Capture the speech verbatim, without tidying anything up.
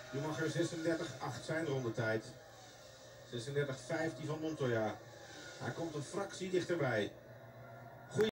Nu mag er zesendertig acht zijn rondetijd. zesendertig vijftien van Montoya. Hij komt een fractie dichterbij.